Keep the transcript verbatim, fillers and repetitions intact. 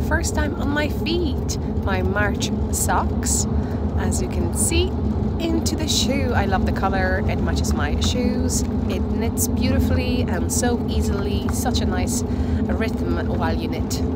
first time on my feet, my March socks, as you can see, into the shoe. I love the colour, it matches my shoes, it knits beautifully and so easily, such a nice rhythm while you knit.